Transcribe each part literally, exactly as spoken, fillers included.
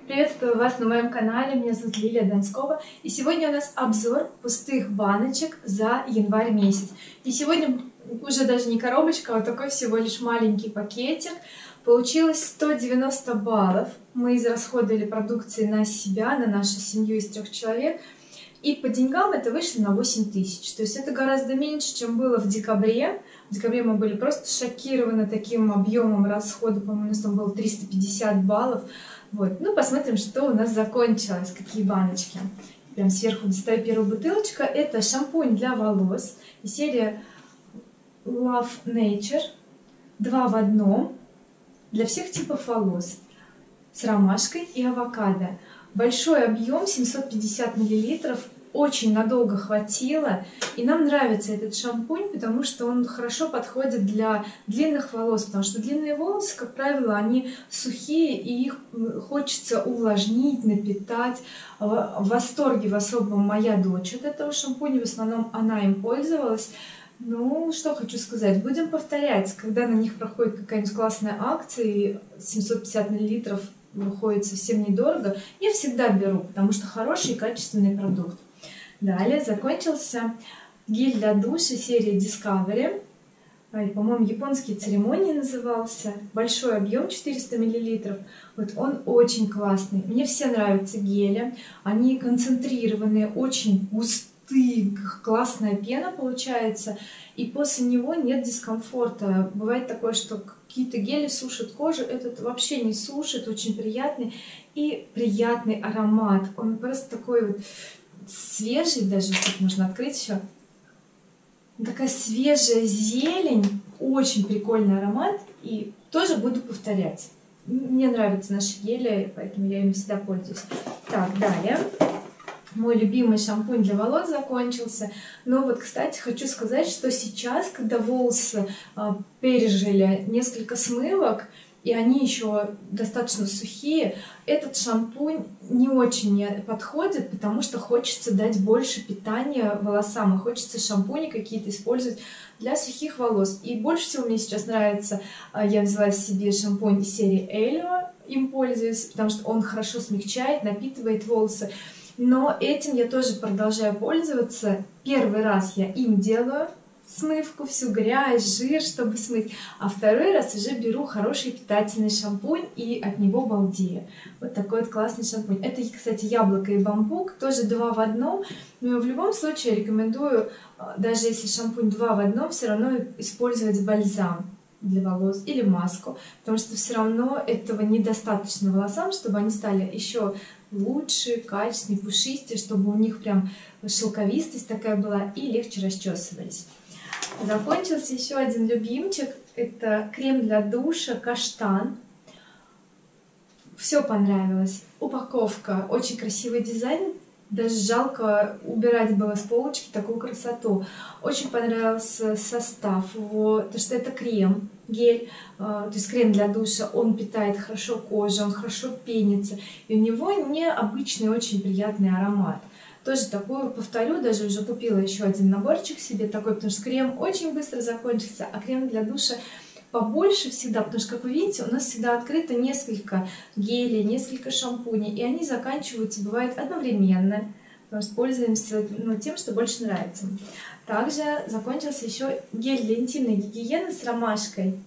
Приветствую вас на моем канале, меня зовут Лилия Донскова, и сегодня у нас обзор пустых баночек за январь месяц. И сегодня уже даже не коробочка, а вот такой всего лишь маленький пакетик. Получилось сто девяносто баллов. Мы израсходовали продукции на себя, на нашу семью из трех человек. И по деньгам это вышло на восемь тысяч. То есть это гораздо меньше, чем было в декабре. В декабре мы были просто шокированы таким объемом расхода. По-моему, у нас там было триста пятьдесят баллов. Вот. Ну, посмотрим, что у нас закончилось, какие баночки. Прям сверху достаю первую бутылочку. Это шампунь для волос. И серия Love Nature. Два в одном. Для всех типов волос. С ромашкой и авокадо. Большой объем, семьсот пятьдесят миллилитров. Очень надолго хватило. И нам нравится этот шампунь, потому что он хорошо подходит для длинных волос. Потому что длинные волосы, как правило, они сухие, и их хочется увлажнить, напитать. В восторге в особом моя дочь от этого шампуня. В основном она им пользовалась. Ну, что хочу сказать. Будем повторять. Когда на них проходит какая-нибудь классная акция, и семьсот пятьдесят миллилитров выходит совсем недорого, я всегда беру, потому что хороший и качественный продукт. Далее закончился гель для душа серии Discovery. По-моему, японские церемонии назывался. Большой объем, четыреста миллилитров. Вот он очень классный. Мне все нравятся гели. Они концентрированные, очень густые, классная пена получается. И после него нет дискомфорта. Бывает такое, что какие-то гели сушат кожу. Этот вообще не сушит, очень приятный. И приятный аромат. Он просто такой вот свежий, даже тут можно открыть еще. Такая свежая зелень, очень прикольный аромат, и тоже буду повторять. Мне нравятся наши гели, поэтому я ими всегда пользуюсь. Так, далее. Мой любимый шампунь для волос закончился. Но вот, кстати, хочу сказать, что сейчас, когда волосы а, пережили несколько смывок, и они еще достаточно сухие, этот шампунь не очень мне подходит, потому что хочется дать больше питания волосам, и хочется шампуни какие-то использовать для сухих волос. И больше всего мне сейчас нравится, я взяла себе шампунь из серии Элио, им пользуюсь, потому что он хорошо смягчает, напитывает волосы. Но этим я тоже продолжаю пользоваться. Первый раз я им делаю смывку, всю грязь, жир, чтобы смыть. А второй раз уже беру хороший питательный шампунь и от него балдею. Вот такой вот классный шампунь. Это, кстати, яблоко и бамбук, тоже два в одном. Но в любом случае рекомендую, даже если шампунь два в одном, все равно использовать бальзам для волос или маску, потому что все равно этого недостаточно волосам, чтобы они стали еще лучше, качественнее, пушистее, чтобы у них прям шелковистость такая была и легче расчесывались. Закончился еще один любимчик. Это крем для душа Каштан. Все понравилось. Упаковка, очень красивый дизайн. Даже жалко убирать было с полочки такую красоту. Очень понравился состав его, то что это крем, гель, то есть крем для душа. Он питает хорошо кожу, он хорошо пенится. И у него необычный, очень приятный аромат. Тоже такую повторю, даже уже купила еще один наборчик себе такой, потому что крем очень быстро закончится, а крем для душа побольше всегда, потому что, как вы видите, у нас всегда открыто несколько гелей, несколько шампуней, и они заканчиваются, бывает, одновременно, потому что пользуемся ну, тем, что больше нравится. Также закончился еще гель для интимной гигиены с ромашкой,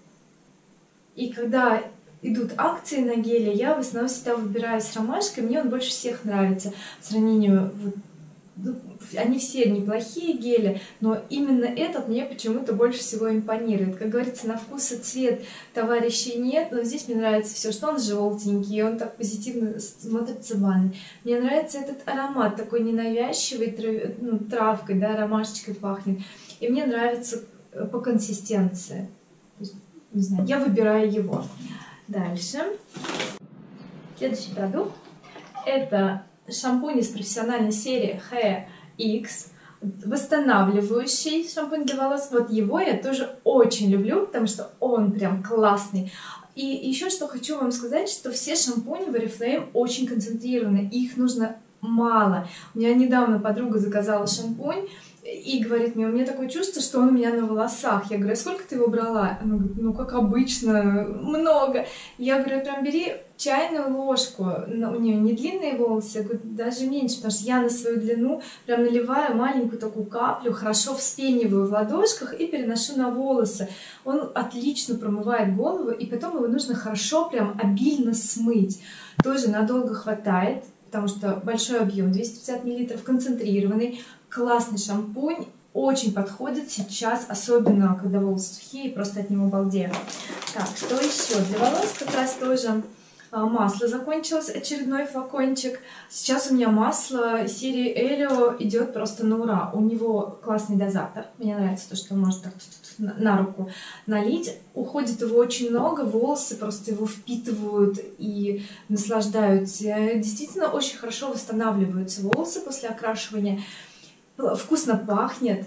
и когда идут акции на гели, я в основном всегда выбираю с ромашкой, мне он больше всех нравится по сравнению. Вот, они все неплохие гели, но именно этот мне почему-то больше всего импонирует. Как говорится, на вкус и цвет товарищей нет, но здесь мне нравится все, что он желтенький, он так позитивно смотрится в ванной. Мне нравится этот аромат, такой ненавязчивый, трав... ну, травкой, да, ромашечкой пахнет. И мне нравится по консистенции. То есть, не знаю, я выбираю его. Дальше. Следующий продукт. Это шампунь из профессиональной серии Hair X. Восстанавливающий шампунь для волос. Вот его я тоже очень люблю, потому что он прям классный. И еще что хочу вам сказать, что все шампуни в Oriflame очень концентрированы. Их нужно мало. У меня недавно подруга заказала шампунь. И говорит мне, у меня такое чувство, что он у меня на волосах. Я говорю, а сколько ты его брала? Она говорит, ну как обычно, много. Я говорю, прям бери чайную ложку, но у нее не длинные волосы, я говорю, даже меньше, потому что я на свою длину прям наливаю маленькую такую каплю, хорошо вспениваю в ладошках и переношу на волосы. Он отлично промывает голову, и потом его нужно хорошо, прям обильно смыть. Тоже надолго хватает, потому что большой объем, двести пятьдесят миллилитров, концентрированный, классный шампунь. Очень подходит сейчас, особенно когда волосы сухие, просто от него балдею. Так, что еще? Для волос как раз тоже а, масло закончилось, очередной флакончик. Сейчас у меня масло серии Элио идет просто на ура. У него классный дозатор. Мне нравится то, что он может так на руку налить. Уходит его очень много, волосы просто его впитывают и наслаждаются. Действительно очень хорошо восстанавливаются волосы после окрашивания. Вкусно пахнет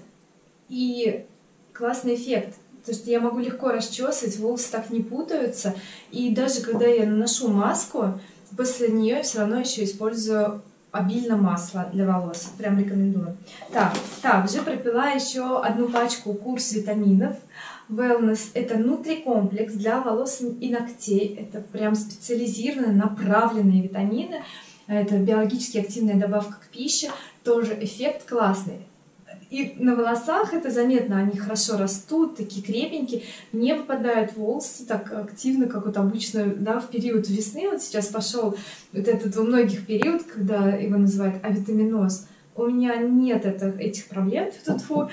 и классный эффект, потому что я могу легко расчесывать, волосы так не путаются, и даже когда я наношу маску, после нее все равно еще использую обильно масло для волос, прям рекомендую. Так, также пропила еще одну пачку курс витаминов Wellness, это нутрикомплекс для волос и ногтей, это прям специализированные направленные витамины. Это биологически активная добавка к пище, тоже эффект классный. И на волосах это заметно, они хорошо растут, такие крепенькие, не выпадают волосы так активно, как вот обычно, да, в период весны. Вот сейчас пошел вот этот у многих период, когда его называют авитаминоз. У меня нет это, этих проблем, тьфу-тьфу.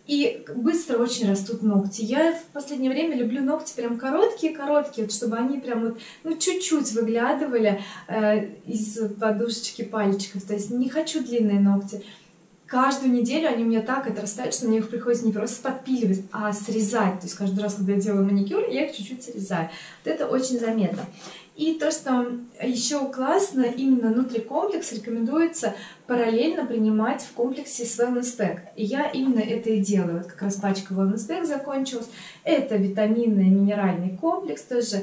И быстро очень растут ногти. Я в последнее время люблю ногти прям короткие-короткие, вот, чтобы они прям вот, ну, чуть-чуть выглядывали э, из подушечки пальчиков. То есть не хочу длинные ногти. Каждую неделю они у меня так отрастают, что мне их приходится не просто подпиливать, а срезать. То есть каждый раз, когда я делаю маникюр, я их чуть-чуть срезаю. Вот это очень заметно. И то, что еще классно, именно нутрикомплекс рекомендуется параллельно принимать в комплексе с Wellness Pack. И я именно это и делаю. Вот как раз пачка Wellness Pack закончилась. Это витаминный минеральный комплекс, тоже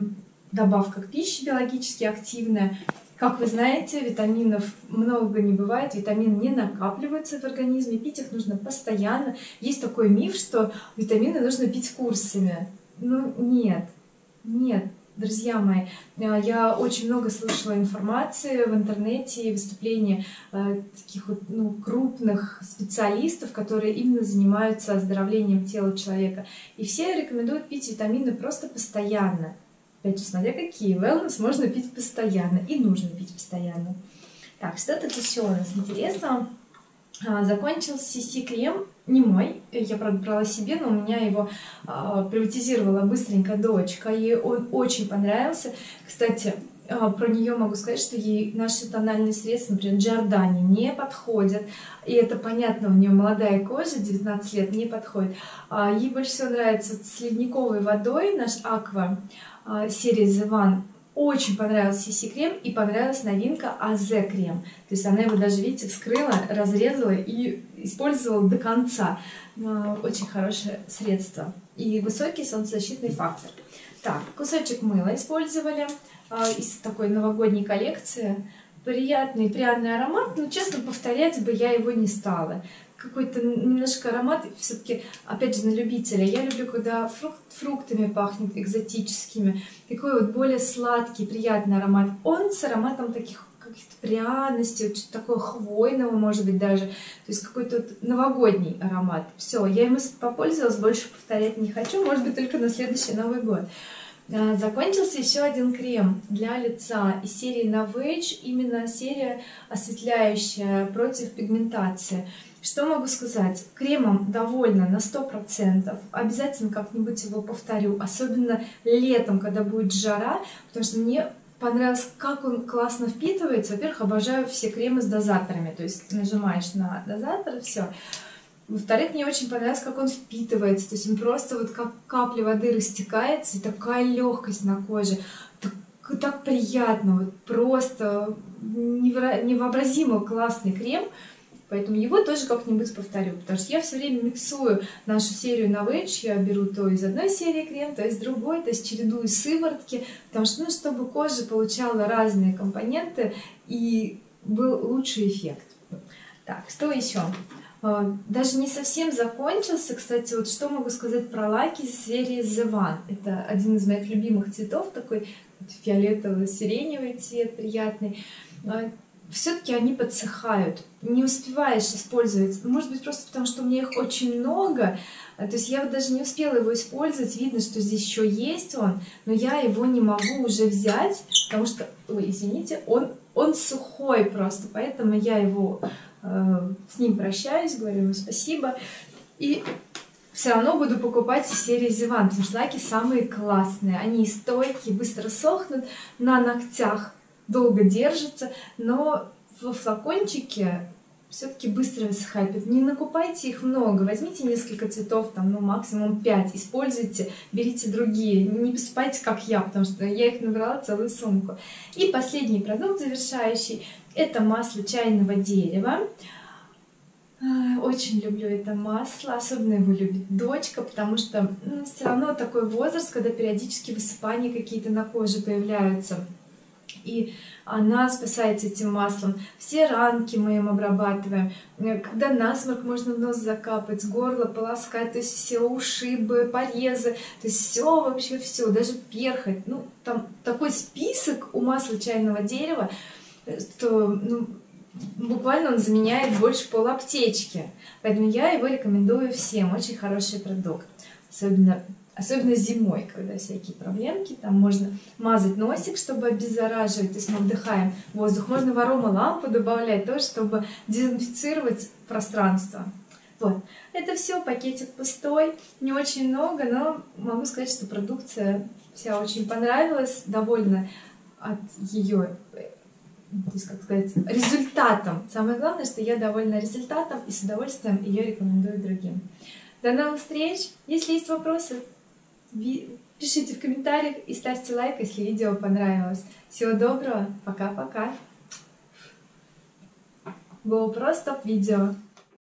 добавка к пище биологически активная. Как вы знаете, витаминов много не бывает, витамины не накапливаются в организме, пить их нужно постоянно. Есть такой миф, что витамины нужно пить курсами. Ну нет, нет. Друзья мои, я очень много слышала информации в интернете и выступления э, таких вот, ну, крупных специалистов, которые именно занимаются оздоровлением тела человека. И все рекомендуют пить витамины просто постоянно. Опять же, смотря какие. Wellness можно пить постоянно и нужно пить постоянно. Так, что тут еще у нас интересного? Закончился си си-крем, не мой, я, правда, брала себе, но у меня его а, приватизировала быстренько дочка, ей он очень понравился. Кстати, а, про нее могу сказать, что ей наши тональные средства, например, Giordani, не подходят, и это понятно, у нее молодая кожа, девятнадцать лет, не подходит. А, ей больше всего нравится с ледниковой водой наш Aqua а, серии The One. Очень понравился си си-крем и понравилась новинка эй зэ крем. То есть она его даже, видите, вскрыла, разрезала и использовала до конца. Очень хорошее средство. И высокий солнцезащитный фактор. Так, кусочек мыла использовали из такой новогодней коллекции. Приятный, пряный аромат, но, честно, повторять бы я его не стала. Какой-то немножко аромат, все-таки, опять же, на любителя. Я люблю, когда фрукт, фруктами пахнет, экзотическими. Такой вот более сладкий, приятный аромат. Он с ароматом таких каких-то пряностей, вот что-то такое хвойного, может быть, даже. То есть какой-то вот новогодний аромат. Все, я им попользовалась, больше повторять не хочу. Может быть, только на следующий Новый год. Закончился еще один крем для лица из серии Novage, именно серия осветляющая против пигментации. Что могу сказать? Кремом довольна на сто процентов. Обязательно как-нибудь его повторю, особенно летом, когда будет жара, потому что мне понравилось, как он классно впитывается. Во-первых, обожаю все кремы с дозаторами, то есть нажимаешь на дозатор, все. Во-вторых, мне очень понравилось, как он впитывается, то есть он просто вот как капля воды растекается, и такая легкость на коже, так, так приятно, вот просто невообразимо классный крем. Поэтому его тоже как-нибудь повторю, потому что я все время миксую нашу серию Novage, я беру то из одной серии крем, то из другой, то есть чередую сыворотки, потому что, ну, чтобы кожа получала разные компоненты и был лучший эффект. Так, что еще? Даже не совсем закончился, кстати, вот что могу сказать про лаки из серии The One. Это один из моих любимых цветов, такой фиолетово-сиреневый цвет приятный. Все-таки они подсыхают, не успеваешь использовать. Может быть, просто потому, что у меня их очень много. То есть я вот даже не успела его использовать. Видно, что здесь еще есть он, но я его не могу уже взять, потому что, ой, извините, он, он сухой просто. Поэтому я его э, с ним прощаюсь, говорю ему спасибо. И все равно буду покупать из серии Зеван, потому что лаки самые классные. Они стойкие, быстро сохнут, на ногтях долго держатся, но в флакончике все-таки быстро высыхает. Не накупайте их много, возьмите несколько цветов, там, ну, максимум пять, используйте, берите другие, не поступайте как я, потому что я их набрала целую сумку. И последний продукт завершающий, это масло чайного дерева. Очень люблю это масло, особенно его любит дочка, потому что ну, все равно такой возраст, когда периодически высыпания какие-то на коже появляются. И она спасается этим маслом. Все ранки мы им обрабатываем. Когда насморк, можно в нос закапать, горло полоскать, то есть все ушибы, порезы, то есть все, вообще все, даже перхоть. Ну, там такой список у масла чайного дерева, что ну, буквально он заменяет больше полаптечки. Поэтому я его рекомендую всем. Очень хороший продукт. Особенно Особенно зимой, когда всякие проблемки, там можно мазать носик, чтобы обеззараживать, то есть мы вдыхаем воздух. Можно в аромалампу добавлять тоже, чтобы дезинфицировать пространство. Вот. Это все, пакетик пустой, не очень много, но могу сказать, что продукция вся очень понравилась, довольна от ее, то есть, как сказать, результатом. Самое главное, что я довольна результатом и с удовольствием ее рекомендую другим. До новых встреч! Если есть вопросы, пишите в комментариях и ставьте лайк, если видео понравилось. Всего доброго, пока-пока. Было просто видео.